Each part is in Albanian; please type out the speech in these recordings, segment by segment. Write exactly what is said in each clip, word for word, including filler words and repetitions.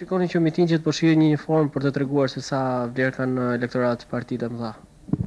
justifikoni që mitingjet po shihen një formë për të treguar se sa vlerë kanë elektorat partitë e mëdha?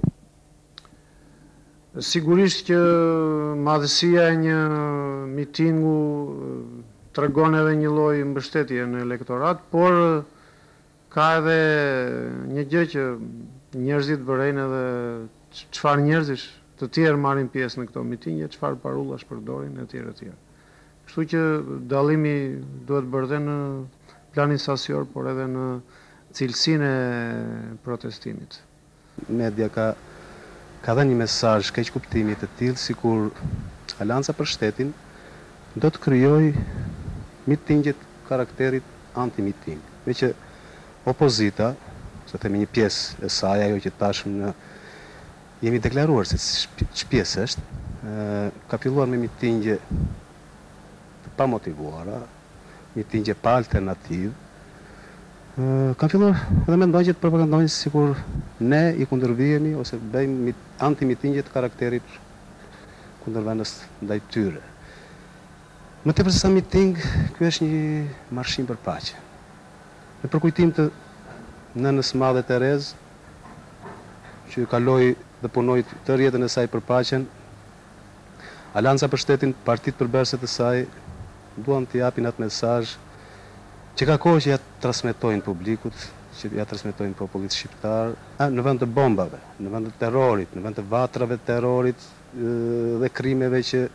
Sigurisht që madhësia e një mitingu tregon edhe një lloj mbështetje në elektorat, por ka edhe një gjë që njerëzit vërejnë edhe çfarë njerëzish të tjerë marrin pjesë në këto mitingje, çfarë parullash përdorin e tjerë e tjerë. Kështu që dallimi duhet bërë dhe në planin sasior, por edhe në cilësinë e protestimit. Media ka ka dhënë një mesazh keq kuptimi të tillë sikur Alanca për Shtetin do të krijojë mitingjet karakterit anti-miting. Me që opozita, se themi një pjesë e saj, ajo që tashmë në jemi deklaruar se ç'pjesë është, ka filluar me mitingje të pa motivuara, mitingje pa alternativë. Kanë filluar edhe mendojnë që të propagandojnë sikur ne i kundërvihemi ose bëjmë anti-mitingje të karakterit kundërvendës ndaj tyre. Më tepër se sa miting, ky është një marshim për paqe. Në përkujtim të nënës madhe Terez, që kaloi dhe punoi tërë jetën e saj për paqen, Alanca për Shtetin, partitë përbërëse të saj, duan të japin atë mesazh që ka kohë që ja transmetojnë publikut, që ja transmetojnë popullit shqiptar, në vend të bombave, në vend të terrorit, në vend të vatrave të terrorit dhe krimeve që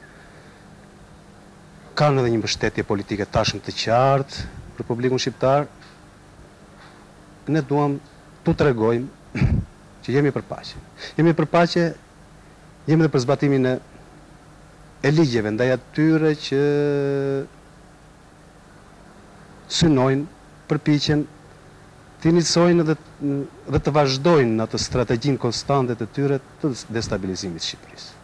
kanë edhe një mbështetje politike tashmë të qartë për publikun shqiptar, ne duam t'u tregojmë që jemi për paqe. Jemi për paqe, jemi dhe për zbatimin e, e ligjeve ndaj atyre që synojnë, përpiqen të iniciojnë dhe, dhe të vazhdojnë në atë strategjinë konstante të tyre të destabilizimit të Shqipërisë.